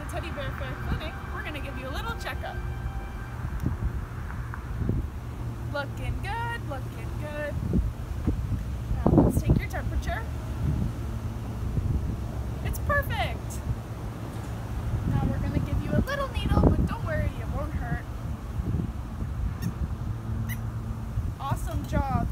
Teddy Bear Fair Clinic, we're going to give you a little checkup. Looking good, looking good. Now let's take your temperature. It's perfect. Now we're going to give you a little needle, but don't worry, it won't hurt. Awesome job.